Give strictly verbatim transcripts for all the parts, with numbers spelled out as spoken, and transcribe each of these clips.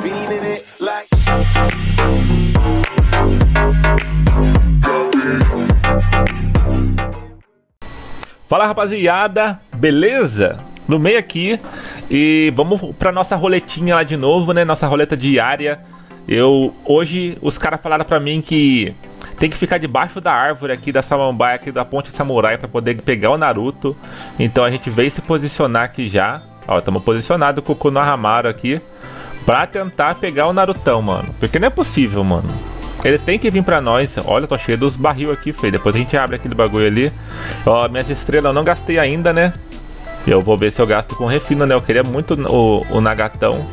Fala rapaziada, beleza? No meio aqui e vamos pra nossa roletinha lá de novo, né? Nossa roleta diária. Eu, hoje os caras falaram pra mim que tem que ficar debaixo da árvore aqui da samambaia, aqui da ponte samurai, pra poder pegar o Naruto. Então a gente veio se posicionar aqui já. Ó, estamos posicionados com o Konohamaru aqui pra tentar pegar o Narutão, mano. Porque não é possível, mano. Ele tem que vir pra nós. Olha, eu tô cheio dos barril aqui, feio. Depois a gente abre aquele bagulho ali. Ó, minhas estrelas eu não gastei ainda, né? Eu vou ver se eu gasto com refino, né? Eu queria muito o, o Nagatão.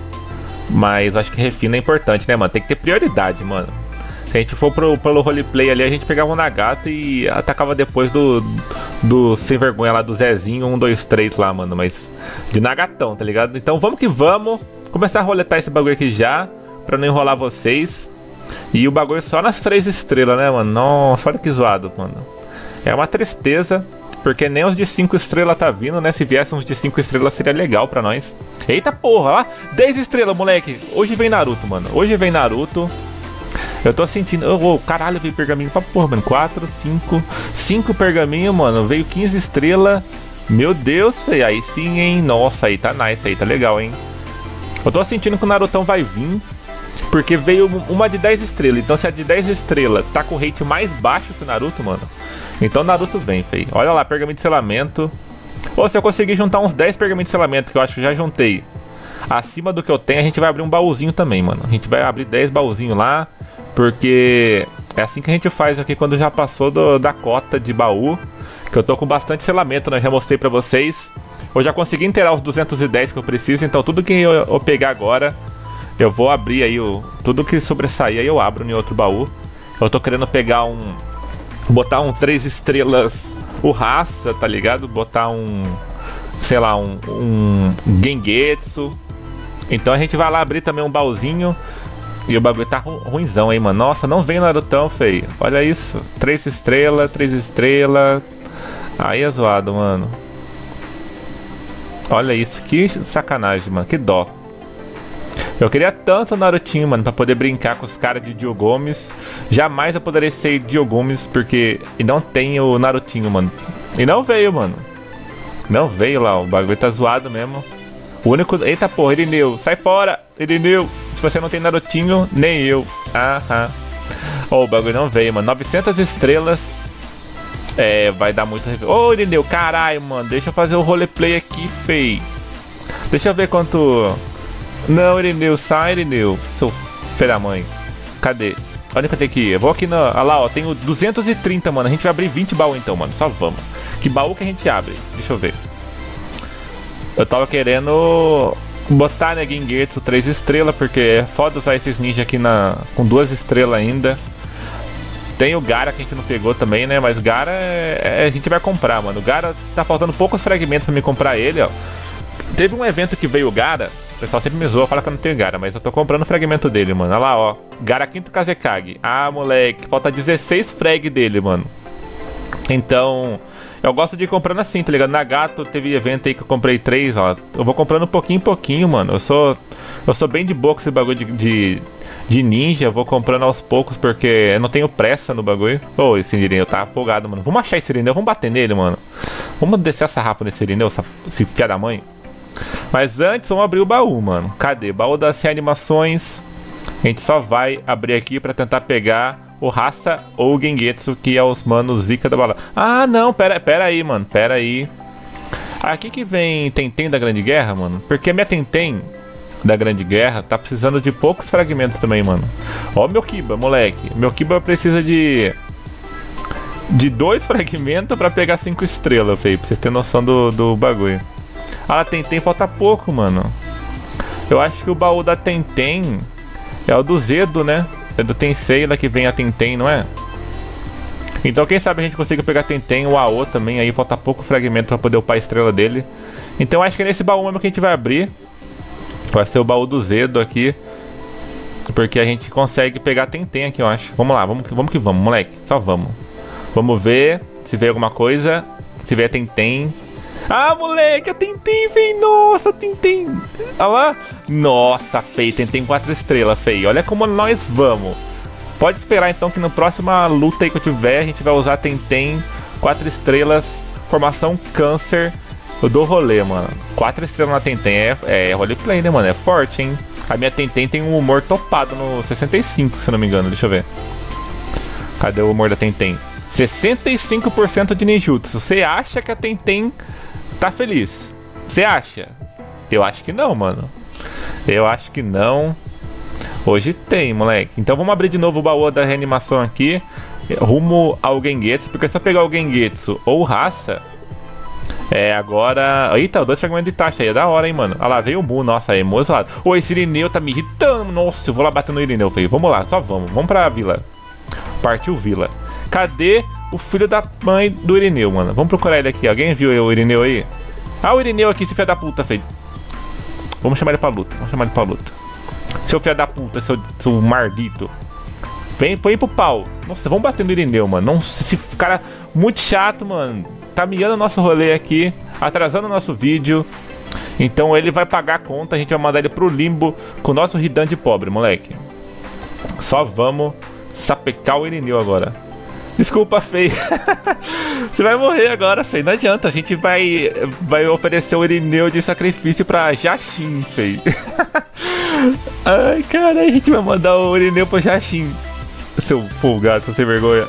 Mas acho que refino é importante, né, mano? Tem que ter prioridade, mano. Se a gente for pro, pelo roleplay ali, a gente pegava o Nagato e atacava depois do, do sem vergonha lá, do Zezinho um, dois, três lá, mano. Mas de Nagatão, tá ligado? Então vamos que vamos. Começar a roletar esse bagulho aqui já, pra não enrolar vocês. E o bagulho só nas três estrelas, né, mano? Nossa, olha que zoado, mano. É uma tristeza, porque nem os de cinco estrelas tá vindo, né? Se viesse uns de cinco estrelas seria legal pra nós. Eita porra, ó, dez estrelas, moleque. Hoje vem Naruto, mano. Hoje vem Naruto. Eu tô sentindo... Oh, caralho, veio pergaminho pra porra, mano. quatro, cinco... cinco pergaminhos, mano. Veio quinze estrelas. Meu Deus, feio. Aí sim, hein? Nossa, aí tá nice, aí tá legal, hein? Eu tô sentindo que o Narutão vai vir, porque veio uma de dez estrelas. Então se a de dez estrelas tá com o rate mais baixo que o Naruto, mano, então o Naruto vem, feio. Olha lá, pergaminho de selamento. Ou se eu conseguir juntar uns dez pergaminhos de selamento, que eu acho que já juntei, acima do que eu tenho, a gente vai abrir um baúzinho também, mano. A gente vai abrir dez baúzinhos lá, porque é assim que a gente faz aqui quando já passou do, da cota de baú. Que eu tô com bastante selamento, né? Já mostrei pra vocês. Eu já consegui inteirar os duzentos e dez que eu preciso, então tudo que eu, eu pegar agora, eu vou abrir aí, o, tudo que sobressair aí eu abro em outro baú. Eu tô querendo pegar um... botar um três estrelas o raça, tá ligado? Botar um... sei lá, um... um Gengetsu. Então a gente vai lá abrir também um baúzinho. E o bagulho tá ru ruimzão aí, mano. Nossa, não vem Narutão, feio. Olha isso. três estrelas, três estrelas. Aí é zoado, mano. Olha isso, que sacanagem, mano. Que dó. Eu queria tanto o Narutinho, mano, pra poder brincar com os caras de Diogomes. Jamais eu poderia ser Diogomes, porque não tem o Narutinho, mano. E não veio, mano. Não veio lá, o bagulho tá zoado mesmo. O único... Eita porra, Irineu, sai fora, Irineu. Se você não tem Narutinho, nem eu. Aham. Oh, o bagulho não veio, mano. novecentas estrelas. É, vai dar muito... Ô, oh, Irineu, caralho, mano. Deixa eu fazer o roleplay aqui, fei. Deixa eu ver quanto... Não, Irineu, sai, Irineu. Seu filho da mãe. Cadê? Onde que eu tenho que ir? Eu vou aqui na... Olha lá, ó. Tenho duzentos e trinta, mano. A gente vai abrir vinte baús então, mano. Só vamos. Que baú que a gente abre? Deixa eu ver. Eu tava querendo botar, né, Gengetsu três estrelas, porque é foda usar esses ninjas aqui na... com duas estrelas ainda. Tem o Gaara que a gente não pegou também, né? Mas Gaara é... é... a gente vai comprar, mano. O Gaara tá faltando poucos fragmentos pra me comprar ele, ó. Teve um evento que veio o Gaara. O pessoal sempre me zoa, fala que eu não tenho Gaara, mas eu tô comprando o fragmento dele, mano. Olha lá, ó. Gaara quinto Kazekage. Ah, moleque. Falta dezesseis frag dele, mano. Então, eu gosto de ir comprando assim, tá ligado? Nagato teve evento aí que eu comprei três, ó. Eu vou comprando pouquinho em pouquinho, mano. Eu sou eu sou bem de boa com esse bagulho de, de, de ninja. Eu vou comprando aos poucos, porque eu não tenho pressa no bagulho. Ô, oh, esse Irineu tá afogado, mano. Vamos achar esse Irineu, vamos bater nele, mano. Vamos descer a sarrafa nesse Irineu, esse filho da mãe. Mas antes, vamos abrir o baú, mano. Cadê? Baú das reanimações. A gente só vai abrir aqui pra tentar pegar o Raça ou o Gengetsu, que é os manos zica da bala. Ah, não, pera, pera aí, mano. Pera aí. Aqui que vem Tenten da Grande Guerra, mano. Porque minha Tenten da Grande Guerra tá precisando de poucos fragmentos também, mano. Ó, meu Kiba, moleque. Meu Kiba precisa de... de dois fragmentos pra pegar cinco estrelas, feio. Pra vocês terem noção do, do bagulho. Ah, Tenten falta pouco, mano. Eu acho que o baú da Tenten é o do Zedo, né? É do Tensei lá que vem a Tenten, não é? Então quem sabe a gente consiga pegar Tenten, o A O também. Aí falta pouco fragmento pra poder upar a estrela dele. Então acho que é nesse baú mesmo que a gente vai abrir. Vai ser o baú do Zedo aqui. Porque a gente consegue pegar Tenten aqui, eu acho. Vamos lá, vamos, vamos que vamos, moleque. Só vamos. Vamos ver se vê alguma coisa. Se vê a Tenten. Ah, moleque, a Tenten, vem. Nossa, Tenten. Olha lá. Nossa, feio, tem quatro estrelas, feio. Olha como nós vamos. Pode esperar então que na próxima luta aí que eu tiver, a gente vai usar Tenten, quatro estrelas, formação câncer do rolê, mano. quatro estrelas na Tenten é, é roleplay, né, mano? É forte, hein? A minha Tenten tem um humor topado no sessenta e cinco, se não me engano. Deixa eu ver. Cadê o humor da Tenten? sessenta e cinco por cento de ninjutsu. Você acha que a Tenten tá feliz? Você acha? Eu acho que não, mano. Eu acho que não. Hoje tem, moleque. Então vamos abrir de novo o baú da reanimação aqui, rumo ao Gengetsu, porque se eu pegar o Gengetsu ou raça, é agora... Eita, dois fragmentos de taxa aí, é da hora, hein, mano. Olha lá, veio o Mu, nossa, é moço. Ô, esse Irineu tá me irritando. Nossa, eu vou lá bater no Irineu, feio. Vamos lá, só vamos. Vamos pra vila. Partiu vila. Cadê o filho da mãe do Irineu, mano? Vamos procurar ele aqui. Alguém viu o Irineu aí? Ah, o Irineu aqui, esse filho da puta, feio. Vamos chamar ele pra luta, vamos chamar ele pra luta. Seu filho da puta, seu, seu mardito. Vem, põe pro pau. Nossa, vamos bater no Irineu, mano. Nossa, esse cara muito chato, mano. Tá miando o nosso rolê aqui, atrasando o nosso vídeo. Então ele vai pagar a conta, a gente vai mandar ele pro limbo com o nosso Hidan de pobre, moleque. Só vamos sapecar o Irineu agora. Desculpa, feio. Você vai morrer agora, feio. Não adianta, a gente vai, vai oferecer o Irineu de sacrifício pra Jashin, feio. Ai, cara, a gente vai mandar o Irineu pra Jashin. Seu folgado, seu sem vergonha.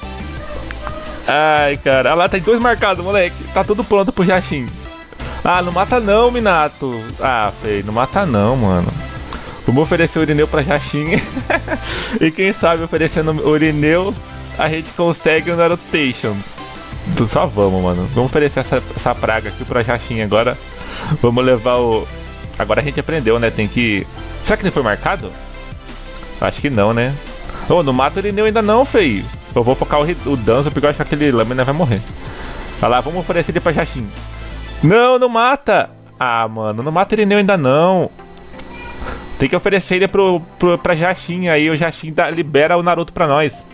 Ai, cara. Ah lá, tem dois marcados, moleque. Tá tudo pronto pro Jashin. Ah, não mata não, Minato. Ah, feio, não mata não, mano. Vamos oferecer o Irineu pra Jashin. E quem sabe, oferecendo o Irineu, a gente consegue o Narutotions. Só vamos, mano. Vamos oferecer essa, essa praga aqui pra Jashin agora. Vamos levar o... Agora a gente aprendeu, né? Tem que... Será que ele foi marcado? Acho que não, né? Ô, oh, não mata o Irineu ainda não, feio. Eu vou focar o, o Danzo porque eu acho que aquele lâmina vai morrer. Olha lá, vamos oferecer ele pra Jashin. Não, não mata! Ah, mano, não mata o Irineu ainda não. Tem que oferecer ele pro, pro, pra Jashin. Aí o Jashin dá, libera o Naruto pra nós.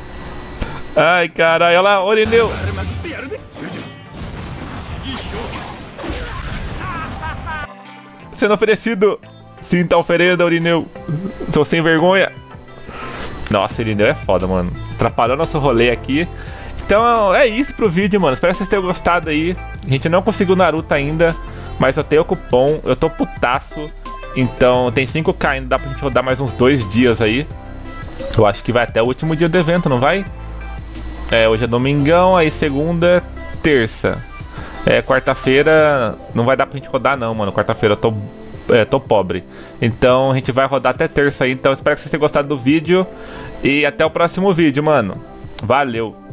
Ai, caralho, olha lá, o Irineu. Sendo oferecido. Sinta a oferenda, Irineu. Sou sem vergonha. Nossa, Irineu é foda, mano. Atrapalhou nosso rolê aqui. Então é isso pro vídeo, mano. Espero que vocês tenham gostado aí. A gente não conseguiu Naruto ainda, mas eu tenho o cupom. Eu tô putaço. Então tem cinco K ainda. Dá pra gente rodar mais uns dois dias aí. Eu acho que vai até o último dia do evento, não vai? É, hoje é domingão, aí segunda, terça. É, quarta-feira não vai dar pra gente rodar não, mano. Quarta-feira eu tô... É, tô pobre. Então a gente vai rodar até terça aí. Então espero que vocês tenham gostado do vídeo. E até o próximo vídeo, mano. Valeu!